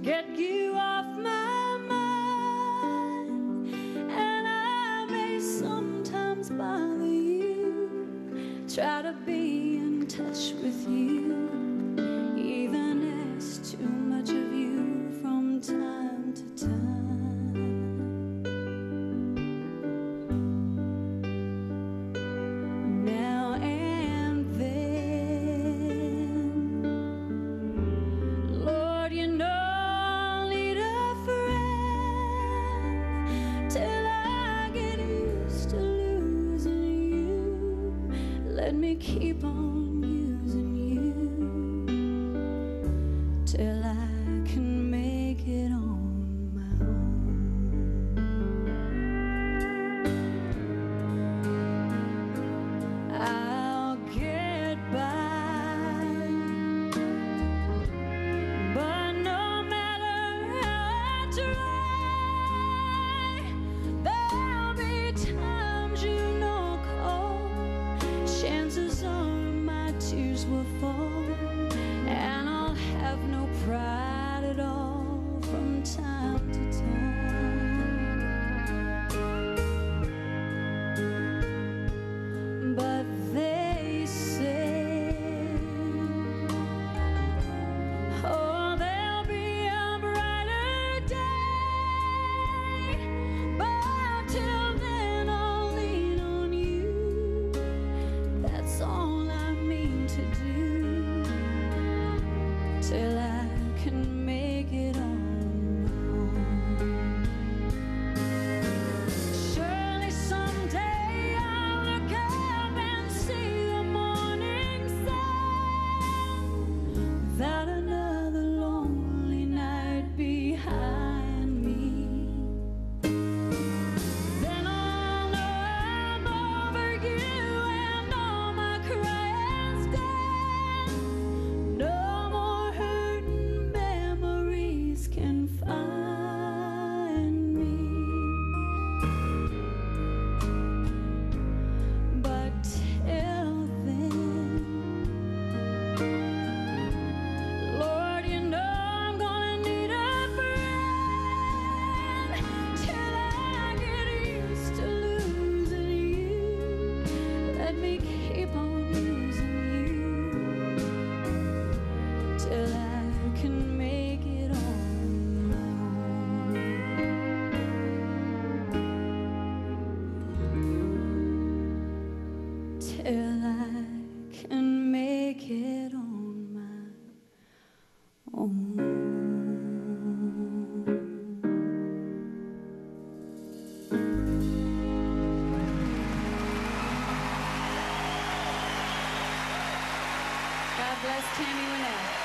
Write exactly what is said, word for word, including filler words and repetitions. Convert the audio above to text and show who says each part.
Speaker 1: get you off my mind, and I may sometimes bother you, try to be in touch with you, even ask too much of you from time to time. Now and then, Lord, you know I'll need a friend till I get used to losing you. Let me keep on using you till I can make it on my own. I'll get by, but no matter how I try, there'll be times you know call. Chances are my tears will fall, and I'll have no pride at all from time to time. But they say, oh, there'll be a brighter day, but till then I'll lean on you. That's all I mean to do till I can make it on my own. Surely someday I'll look up and see the morning sun, without another lonely night behind me. Then I'll know I'm over you and all my crying's done. No more hurting memories can find me. But till then, Lord, you know I'm gonna need a friend till I get used to losing you. Let me keep on using you till I can make it on my own. Till I can make it on my own. God bless Tammy Wynette.